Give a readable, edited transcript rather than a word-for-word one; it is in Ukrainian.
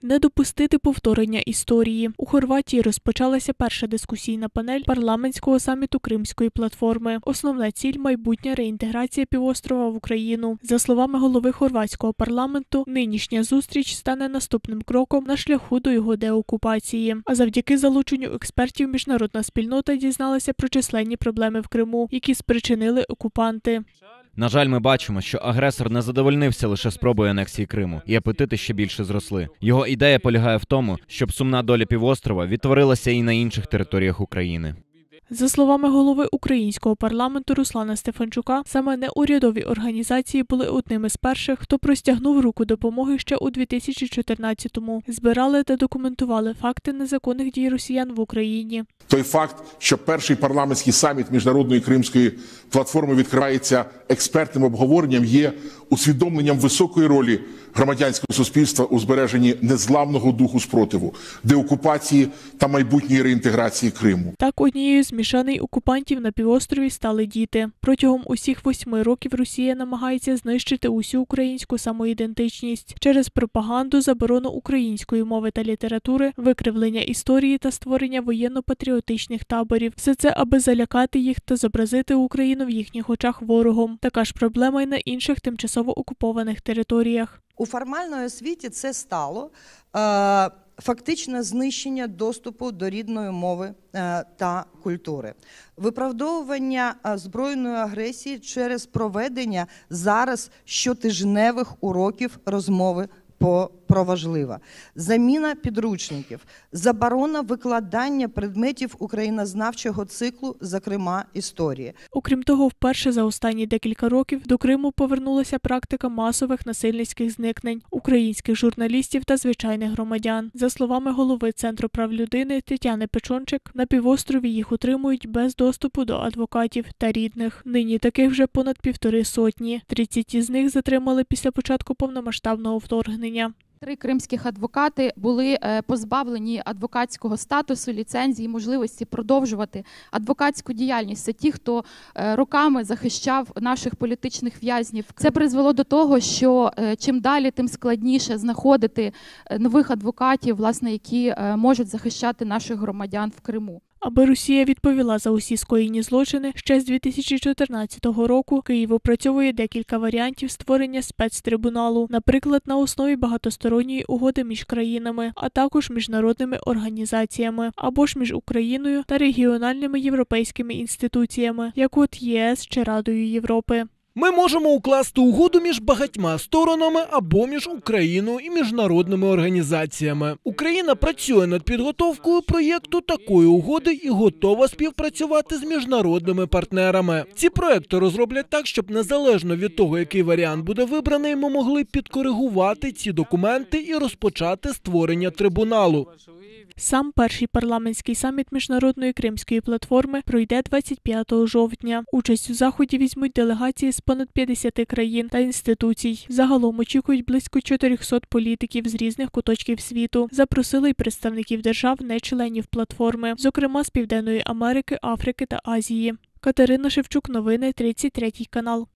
Не допустити повторення історії. У Хорватії розпочалася перша дискусійна панель парламентського саміту Кримської платформи. Основна ціль – майбутня реінтеграція півострова в Україну. За словами голови хорватського парламенту, нинішня зустріч стане наступним кроком на шляху до його деокупації. А завдяки залученню експертів міжнародна спільнота дізналася про численні проблеми в Криму, які спричинили окупанти. На жаль, ми бачимо, що агресор не задовольнився лише спробою анексії Криму, і апетити ще більше зросли. Його ідея полягає в тому, щоб сумна доля півострова відтворилася і на інших територіях України. За словами голови українського парламенту Руслана Стефанчука, саме неурядові організації були одними з перших, хто простягнув руку допомоги ще у 2014-му. Збирали та документували факти незаконних дій росіян в Україні. Той факт, що перший парламентський саміт Міжнародної Кримської платформи відкривається експертним обговоренням, є усвідомленням високої ролі громадянського суспільства у збереженні незламного духу спротиву, деокупації та майбутньої реінтеграції Криму. Так, однією з мішаней окупантів на півострові стали діти. Протягом усіх 8 років Росія намагається знищити усю українську самоідентичність через пропаганду, заборону української мови та літератури, викривлення історії та створення воєнно-патріотичних таборів. Все це, аби залякати їх та зобразити Україну в їхніх очах ворогом. Така ж проблема й на інших тимчасово окупованих територіях. У формальній освіті це стало фактичне знищення доступу до рідної мови та культури. Виправдовування збройної агресії через проведення зараз щотижневих уроків розмови про важливе. Заміна підручників, заборона викладання предметів українознавчого циклу, зокрема історії. Окрім того, вперше за останні декілька років до Криму повернулася практика масових насильницьких зникнень українських журналістів та звичайних громадян. За словами голови Центру прав людини Тетяни Печончик, на півострові їх утримують без доступу до адвокатів та рідних. Нині таких вже понад 150. 30 із них затримали після початку повномасштабного вторгнення. 3 кримських адвокати були позбавлені адвокатського статусу, ліцензії, можливості продовжувати адвокатську діяльність. Це ті, хто роками захищав наших політичних в'язнів. Це призвело до того, що чим далі, тим складніше знаходити нових адвокатів, власне, які можуть захищати наших громадян в Криму. Аби Росія відповіла за усі скоєні злочини, ще з 2014 року Київ опрацьовує декілька варіантів створення спецтрибуналу, наприклад, на основі багатосторонньої угоди між країнами, а також міжнародними організаціями, або ж між Україною та регіональними європейськими інституціями, як от ЄС чи Радою Європи. Ми можемо укласти угоду між багатьма сторонами або між Україною і міжнародними організаціями. Україна працює над підготовкою проєкту такої угоди і готова співпрацювати з міжнародними партнерами. Ці проєкти розроблять так, щоб незалежно від того, який варіант буде вибраний, ми могли підкоригувати ці документи і розпочати створення трибуналу. Сам перший парламентський саміт Міжнародної Кримської платформи пройде 25 жовтня. Участь у заході візьмуть делегації з понад 50 країн та інституцій. Загалом очікують близько 400 політиків з різних куточків світу. Запросили й представників держав, не членів платформи, зокрема з Південної Америки, Африки та Азії. Катерина Шевчук, новини, 33 канал.